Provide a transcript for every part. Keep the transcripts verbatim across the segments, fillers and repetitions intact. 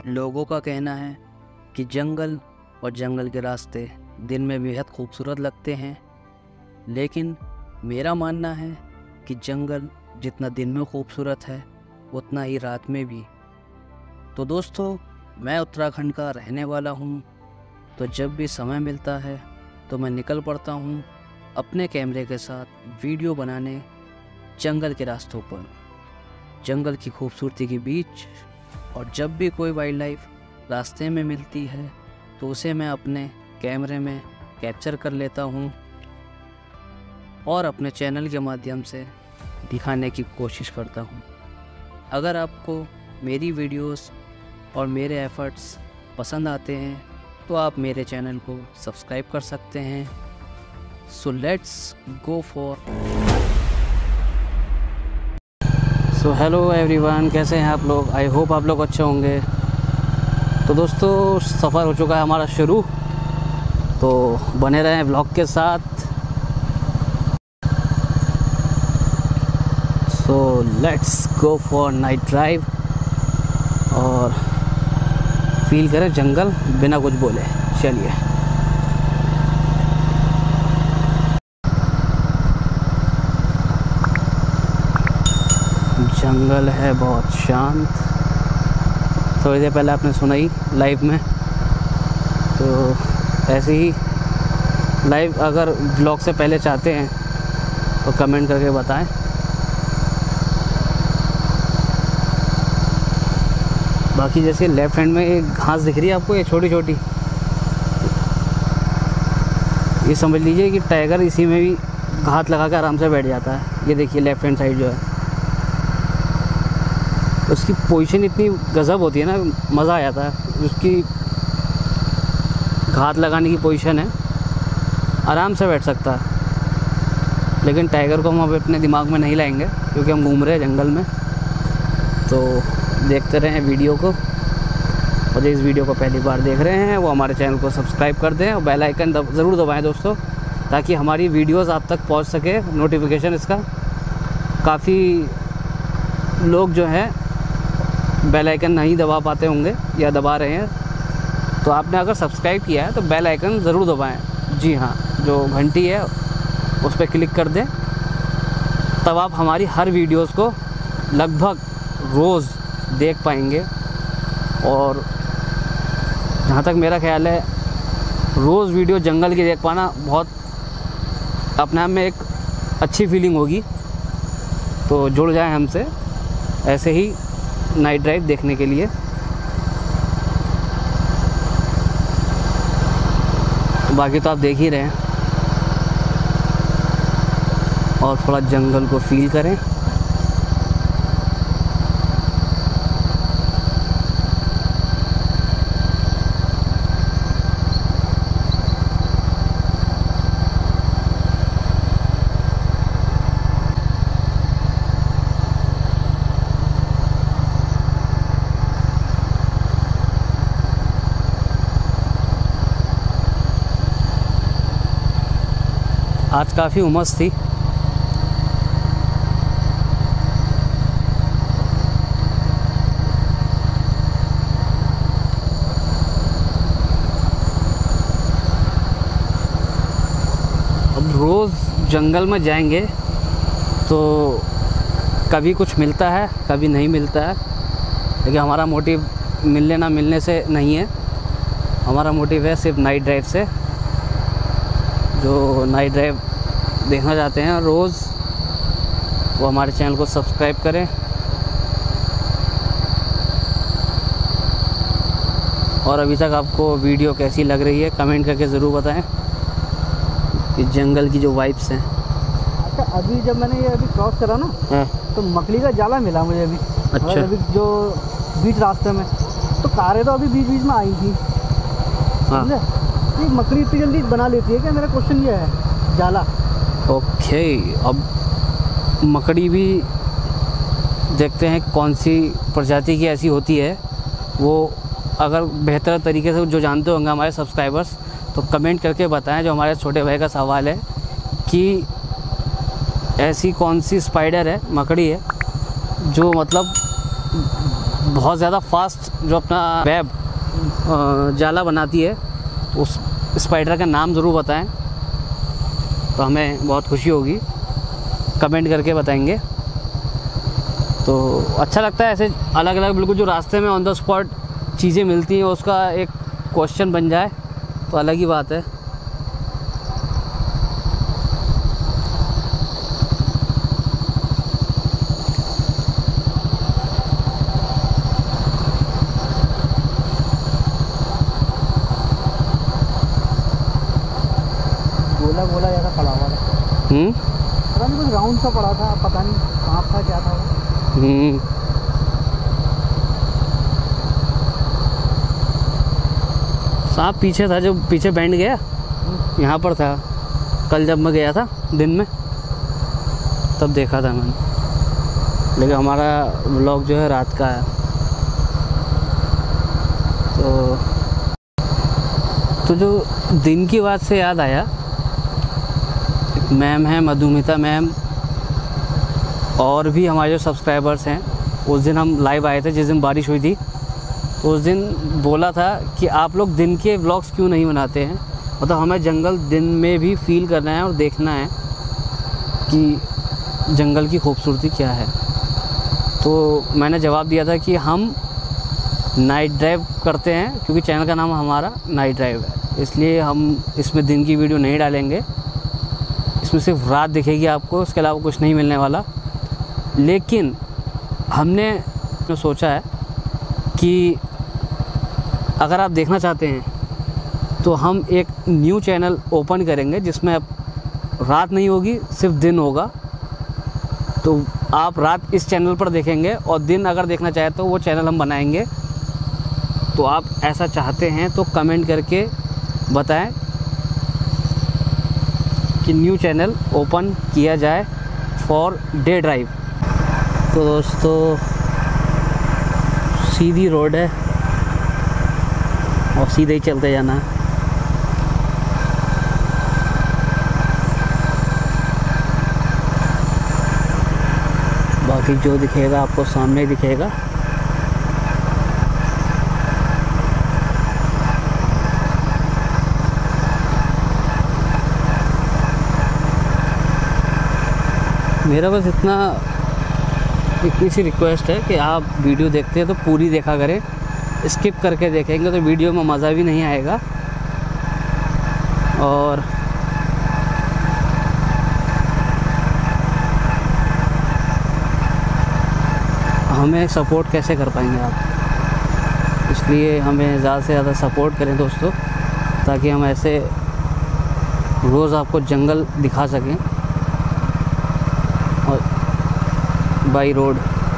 लोगों का कहना है कि जंगल और जंगल के रास्ते दिन में बेहद खूबसूरत लगते हैं, लेकिन मेरा मानना है कि जंगल जितना दिन में खूबसूरत है उतना ही रात में भी। तो दोस्तों, मैं उत्तराखंड का रहने वाला हूँ, तो जब भी समय मिलता है तो मैं निकल पड़ता हूँ अपने कैमरे के साथ वीडियो बनाने जंगल के रास्तों पर, जंगल की खूबसूरती के बीच। और जब भी कोई वाइल्ड लाइफ रास्ते में मिलती है तो उसे मैं अपने कैमरे में कैप्चर कर लेता हूँ और अपने चैनल के माध्यम से दिखाने की कोशिश करता हूँ। अगर आपको मेरी वीडियोस और मेरे एफ़र्ट्स पसंद आते हैं तो आप मेरे चैनल को सब्सक्राइब कर सकते हैं। So let's go for so hello everyone, कैसे हैं आप लोग? आई होप आप लोग अच्छे होंगे। तो दोस्तों, सफ़र हो चुका है हमारा शुरू, तो बने रहें व्लॉग के साथ। So let's go for night drive और फील करें जंगल बिना कुछ बोले। चलिए। जंगल है बहुत शांत। थोड़ी देर पहले आपने सुना ही लाइव में, तो ऐसे ही लाइव अगर व्लॉग से पहले चाहते हैं तो कमेंट करके बताएं। बाकी जैसे लेफ्ट हैंड में एक घास दिख रही है आपको, ये छोटी छोटी, ये समझ लीजिए कि टाइगर इसी में भी घात लगा कर आराम से बैठ जाता है। ये देखिए लेफ्ट हैंड साइड जो है, उसकी पोजीशन इतनी गज़ब होती है ना, मज़ा आ जाता है। उसकी घात लगाने की पोजीशन है, आराम से बैठ सकता है। लेकिन टाइगर को हम अब अपने दिमाग में नहीं लाएंगे क्योंकि हम घूम रहे हैं जंगल में। तो देखते रहें वीडियो को, और इस वीडियो को पहली बार देख रहे हैं वो हमारे चैनल को सब्सक्राइब कर दें और बेल आइकन दब, ज़रूर दबाएं दोस्तों, ताकि हमारी वीडियोस आप तक पहुंच सके नोटिफिकेशन इसका। काफ़ी लोग जो हैं बेल आइकन नहीं दबा पाते होंगे या दबा रहे हैं, तो आपने अगर सब्सक्राइब किया है तो बेल आइकन ज़रूर दबाएं। जी हाँ, जो घंटी है उस पर क्लिक कर दें, तब आप हमारी हर वीडियोस को लगभग रोज़ देख पाएंगे। और जहाँ तक मेरा ख्याल है, रोज़ वीडियो जंगल की देख पाना बहुत अपने आप में एक अच्छी फीलिंग होगी। तो जुड़ जाएं हमसे ऐसे ही नाइट ड्राइव देखने के लिए। बाकी तो आप देख ही रहे हैं, और थोड़ा जंगल को फील करें। आज काफ़ी उमस थी, अब रोज़ जंगल में जाएंगे तो कभी कुछ मिलता है कभी नहीं मिलता है, लेकिन हमारा मोटिव मिलने ना मिलने से नहीं है। हमारा मोटिव है सिर्फ नाइट ड्राइव से। जो नाइट ड्राइव देखना चाहते हैं रोज़, वो हमारे चैनल को सब्सक्राइब करें। और अभी तक आपको वीडियो कैसी लग रही है कमेंट करके ज़रूर बताएं कि जंगल की जो वाइब्स हैं। अच्छा, अभी जब मैंने ये अभी क्रॉस करा ना, हाँ, तो मकड़ी का जाला मिला मुझे अभी। अच्छा। अभी जो बीच रास्ते में, तो कारें तो अभी बीच बीच में आई थी। हाँ, ये मकड़ी इतनी जल्दी बना लेती है क्या? मेरा क्वेश्चन ये है, जाला। ओके, अब मकड़ी भी देखते हैं कौन सी प्रजाति की ऐसी होती है। वो अगर बेहतर तरीके से जो जानते होंगे हमारे सब्सक्राइबर्स, तो कमेंट करके बताएं। जो हमारे छोटे भाई का सवाल है कि ऐसी कौन सी स्पाइडर है, मकड़ी है, जो मतलब बहुत ज़्यादा फास्ट जो अपना वेब जाला बनाती है, उस स्पाइडर का नाम ज़रूर बताएं, तो हमें बहुत खुशी होगी। कमेंट करके बताएंगे तो अच्छा लगता है। ऐसे अलग अलग बिल्कुल जो रास्ते में ऑन द स्पॉट चीज़ें मिलती हैं, उसका एक क्वेश्चन बन जाए तो अलग ही बात है। गोला गोला जैसा पड़ा हुआ था, हम्म पता नहीं कुछ राउंड सा पड़ा था, पता नहीं कहाँ था, क्या था वो। हम्म सांप पीछे था, जो पीछे बैंड गया यहाँ पर था। कल जब मैं गया था दिन में तब देखा था मैंने, लेकिन हमारा व्लॉग जो है रात का है। तो तो जो दिन की बात से याद आया, एक मैम है मधुमिता मैम, और भी हमारे जो सब्सक्राइबर्स हैं, उस दिन हम लाइव आए थे जिस दिन बारिश हुई थी। तो उस दिन बोला था कि आप लोग दिन के व्लॉग्स क्यों नहीं बनाते हैं, मतलब हमें जंगल दिन में भी फील करना है और देखना है कि जंगल की खूबसूरती क्या है। तो मैंने जवाब दिया था कि हम नाइट ड्राइव करते हैं, क्योंकि चैनल का नाम हमारा नाइट ड्राइव है, इसलिए हम इसमें दिन की वीडियो नहीं डालेंगे। इसमें सिर्फ रात दिखेगी आपको, इसके अलावा कुछ नहीं मिलने वाला। लेकिन हमने सोचा है कि अगर आप देखना चाहते हैं तो हम एक न्यू चैनल ओपन करेंगे जिसमें अब रात नहीं होगी, सिर्फ दिन होगा। तो आप रात इस चैनल पर देखेंगे और दिन अगर देखना चाहे तो वो चैनल हम बनाएंगे। तो आप ऐसा चाहते हैं तो कमेंट करके बताएं कि न्यू चैनल ओपन किया जाए फॉर डे ड्राइव। तो दोस्तों सीधी रोड है और सीधे ही चलते जाना है। बाकी जो दिखेगा आपको सामने दिखेगा। मेरा बस इतना इतनी सी रिक्वेस्ट है कि आप वीडियो देखते हैं तो पूरी देखा करें, स्किप करके देखेंगे तो वीडियो में मज़ा भी नहीं आएगा। और हमें सपोर्ट कैसे कर पाएंगे आप, इसलिए हमें ज़्यादा से ज़्यादा सपोर्ट करें दोस्तों, ताकि हम ऐसे रोज़ आपको जंगल दिखा सकें और बाई रोड।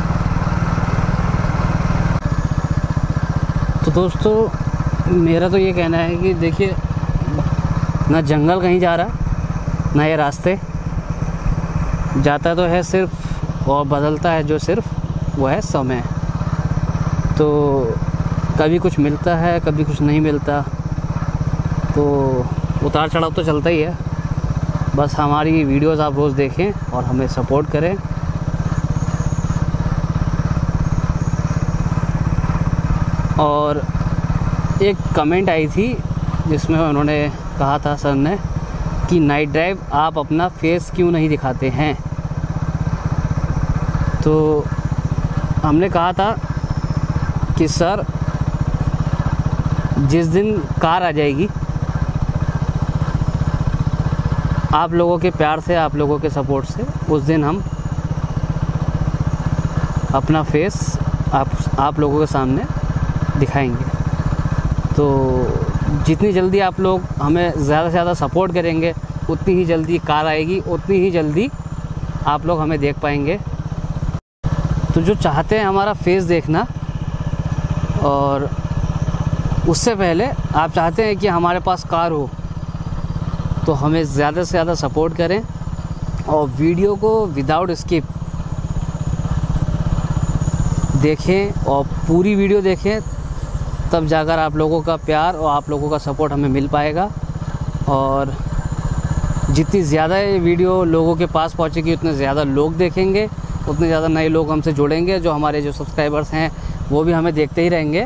तो दोस्तों मेरा तो ये कहना है कि देखिए, ना जंगल कहीं जा रहा, ना ये रास्ते जाता तो है सिर्फ, और बदलता है जो सिर्फ वो है समय। तो कभी कुछ मिलता है, कभी कुछ नहीं मिलता, तो उतार चढ़ाव तो चलता ही है। बस हमारी वीडियोस आप रोज़ देखें और हमें सपोर्ट करें। और एक कमेंट आई थी जिसमें उन्होंने कहा था सर ने कि नाइट ड्राइव आप अपना फेस क्यों नहीं दिखाते हैं। तो हमने कहा था कि सर जिस दिन कार आ जाएगी, आप लोगों के प्यार से, आप लोगों के सपोर्ट से, उस दिन हम अपना फेस आप आप लोगों के सामने दिखाएंगे। तो जितनी जल्दी आप लोग हमें ज़्यादा से ज़्यादा सपोर्ट करेंगे, उतनी ही जल्दी कार आएगी, उतनी ही जल्दी आप लोग हमें देख पाएंगे। तो जो चाहते हैं हमारा फेस देखना, और उससे पहले आप चाहते हैं कि हमारे पास कार हो, तो हमें ज़्यादा से ज़्यादा सपोर्ट करें और वीडियो को विदाउट स्किप देखें और पूरी वीडियो देखें, तब जाकर आप लोगों का प्यार और आप लोगों का सपोर्ट हमें मिल पाएगा। और जितनी ज़्यादा ये वीडियो लोगों के पास पहुंचेगी, उतने ज़्यादा लोग देखेंगे, उतने ज़्यादा नए लोग हमसे जुड़ेंगे। जो हमारे जो सब्सक्राइबर्स हैं वो भी हमें देखते ही रहेंगे।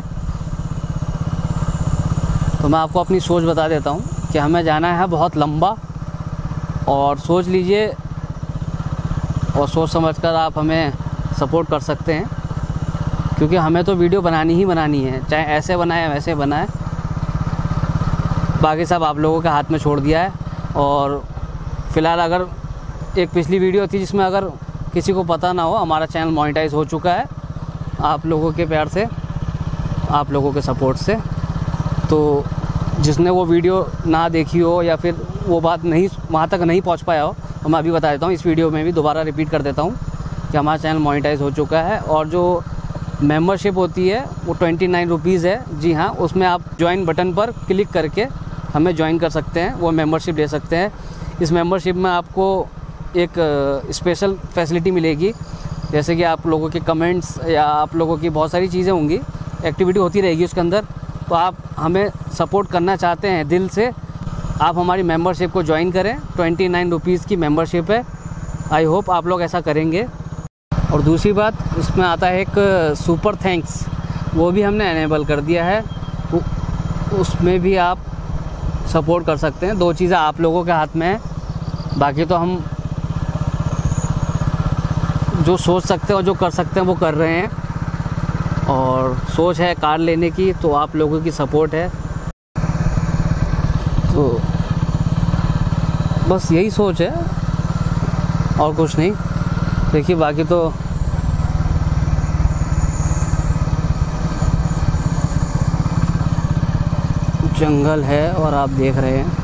तो मैं आपको अपनी सोच बता देता हूँ कि हमें जाना है बहुत लंबा, और सोच लीजिए और सोच समझकर आप हमें सपोर्ट कर सकते हैं, क्योंकि हमें तो वीडियो बनानी ही बनानी है, चाहे ऐसे बनाए वैसे बनाए। बाकी सब आप लोगों के हाथ में छोड़ दिया है। और फ़िलहाल अगर एक पिछली वीडियो थी जिसमें अगर किसी को पता ना हो, हमारा चैनल मोनेटाइज हो चुका है आप लोगों के प्यार से, आप लोगों के सपोर्ट से। तो जिसने वो वीडियो ना देखी हो या फिर वो बात नहीं वहाँ तक नहीं पहुँच पाया हो, तो मैं अभी बता देता हूँ, इस वीडियो में भी दोबारा रिपीट कर देता हूँ कि हमारा चैनल मोनेटाइज हो चुका है। और जो मेंबरशिप होती है वो ट्वेंटी नाइन रुपीज़ है। जी हाँ, उसमें आप ज्वाइन बटन पर क्लिक करके हमें ज्वाइन कर सकते हैं, वो मेंबरशिप ले सकते हैं। इस मेंबरशिप में आपको एक स्पेशल फैसिलिटी मिलेगी, जैसे कि आप लोगों के कमेंट्स या आप लोगों की बहुत सारी चीज़ें होंगी, एक्टिविटी होती रहेगी उसके अंदर। तो आप हमें सपोर्ट करना चाहते हैं दिल से, आप हमारी मेंबरशिप को ज्वाइन करें। ट्वेंटी नाइन रुपीज़ की मेंबरशिप है। आई होप आप लोग ऐसा करेंगे। और दूसरी बात, इसमें आता है एक सुपर थैंक्स, वो भी हमने एनेबल कर दिया है, तो उसमें भी आप सपोर्ट कर सकते हैं। दो चीज़ें आप लोगों के हाथ में है, बाकी तो हम जो सोच सकते हैं और जो कर सकते हैं वो कर रहे हैं। और सोच है कार लेने की, तो आप लोगों की सपोर्ट है, तो बस यही सोच है और कुछ नहीं। देखिए बाकी तो जंगल है और आप देख रहे हैं।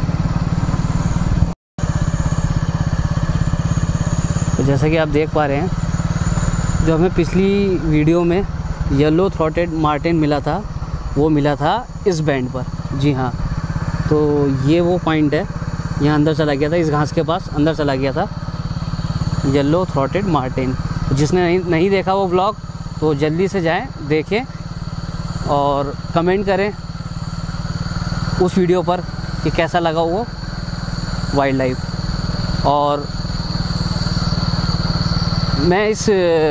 तो जैसा कि आप देख पा रहे हैं, जो हमें पिछली वीडियो में येलो थ्रोटेड मार्टिन मिला था, वो मिला था इस बैंड पर। जी हाँ, तो ये वो पॉइंट है, यहाँ अंदर चला गया था, इस घास के पास अंदर चला गया था येलो थ्रोटेड मार्टिन। जिसने नहीं नहीं देखा वो व्लॉग, तो जल्दी से जाएं, देखें और कमेंट करें उस वीडियो पर कि कैसा लगा वो वाइल्ड लाइफ। और मैं इस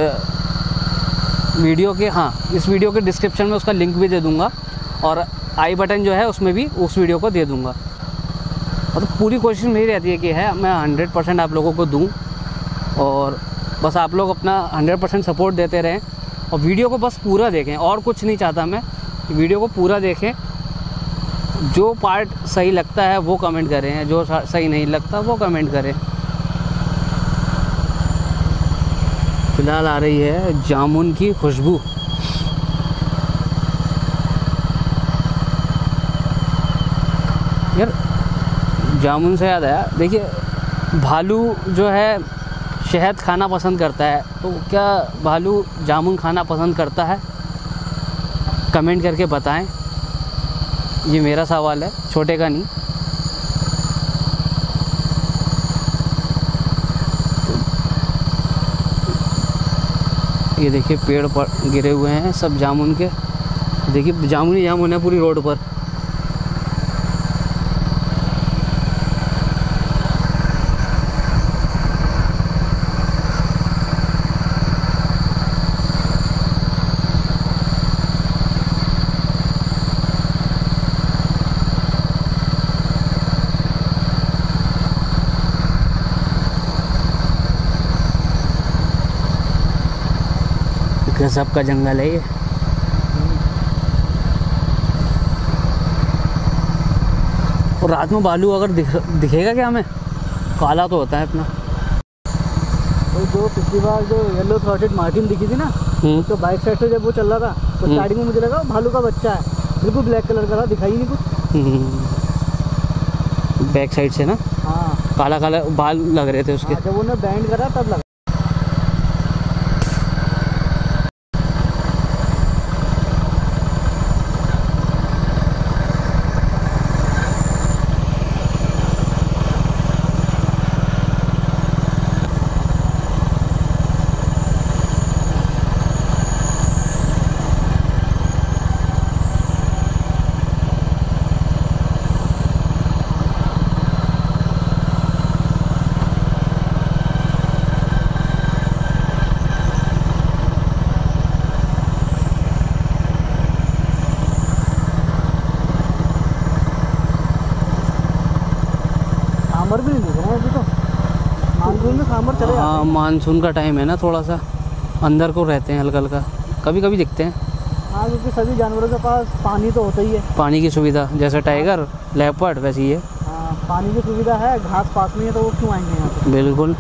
वीडियो के हाँ इस वीडियो के डिस्क्रिप्शन में उसका लिंक भी दे दूँगा, और आई बटन जो है उसमें भी उस वीडियो को दे दूँगा। और तो पूरी कोशिश मेरी रहती है कि है मैं हंड्रेड परसेंट आप लोगों को दूँ, और बस आप लोग अपना हंड्रेड परसेंट सपोर्ट देते रहें, और वीडियो को बस पूरा देखें। और कुछ नहीं चाहता मैं, वीडियो को पूरा देखें। जो पार्ट सही लगता है वो कमेंट करें, जो सही नहीं लगता वो कमेंट करें। फ़िलहाल आ रही है जामुन की खुशबू। यार जामुन से याद आया, देखिए भालू जो है शहद खाना पसंद करता है, तो क्या भालू जामुन खाना पसंद करता है? कमेंट करके बताएं। ये मेरा सवाल है, छोटे का नहीं। ये देखिए पेड़ पर गिरे हुए हैं सब जामुन के, देखिए जामुन ही जामुन है पूरी रोड पर। गजब का जंगल है ये। और रात में भालू अगर दिख दिखेगा क्या हमें? काला तो होता है अपना। तो जो पिछली बार जो येलो थ्रोटेड मार्टिन दिखी थी ना, तो बाइक साइड से जब वो चल रहा था तो स्टार्टिंग में मुझे लगा भालू का बच्चा है, बिल्कुल ब्लैक कलर का था, दिखाई नहीं कुछ। बैक साइड से ना, हाँ काला काला बाल लग रहे थे उसके। हाँ, जब उन्होंने बैंड करा तब लगा। मानसून का टाइम है ना, थोड़ा सा अंदर को रहते हैं हल्का हल्का, कभी कभी दिखते हैं। हाँ, क्योंकि सभी जानवरों के पास पानी तो होता ही है। पानी की सुविधा, जैसे टाइगर लेपर्ड वैसे ही है। हाँ, पानी की सुविधा है, घास पास में है, तो वो क्यों आएंगे यहाँ पे। बिल्कुल।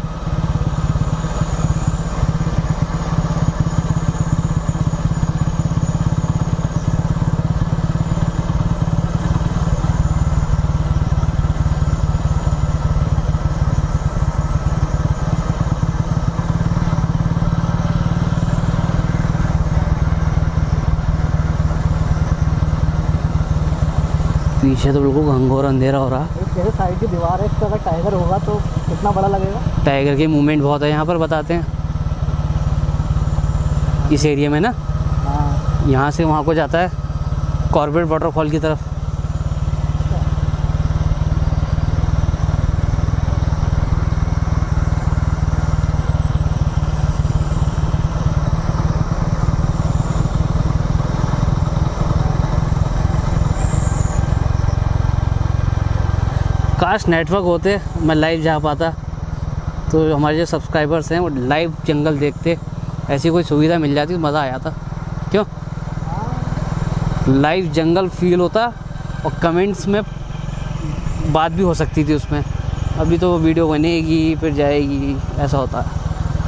पीछे तो बिल्कुल घंघोर अंधेरा हो रहा है। एक जैसे साइड की दीवार है, इस पर अगर टाइगर होगा तो कितना बड़ा लगेगा। टाइगर की मूवमेंट बहुत है यहाँ पर, बताते हैं इस एरिया में ना। हाँ, यहाँ से वहाँ को जाता है कॉर्बेट वाटरफॉल की तरफ। काश नेटवर्क होते, मैं लाइव जा पाता, तो हमारे जो सब्सक्राइबर्स हैं वो लाइव जंगल देखते। ऐसी कोई सुविधा मिल जाती तो मज़ा आ जाता। क्यों, लाइव जंगल फील होता और कमेंट्स में बात भी हो सकती थी उसमें। अभी तो वीडियो बनेगी फिर जाएगी, ऐसा होता है।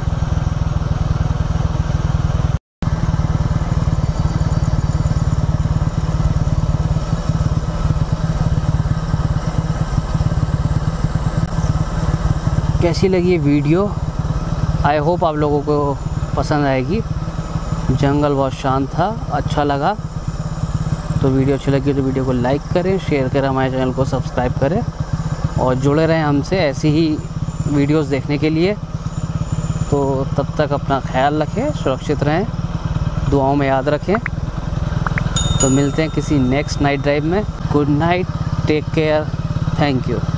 कैसी लगी ये वीडियो? आई होप आप लोगों को पसंद आएगी। जंगल बहुत शांत था, अच्छा लगा। तो वीडियो अच्छी लगी तो वीडियो को लाइक करें, शेयर करें, हमारे चैनल को सब्सक्राइब करें और जुड़े रहें हमसे ऐसी ही वीडियोस देखने के लिए। तो तब तक अपना ख्याल रखें, सुरक्षित रहें, दुआओं में याद रखें। तो मिलते हैं किसी नेक्स्ट नाइट ड्राइव में। Good night, take care, thank you.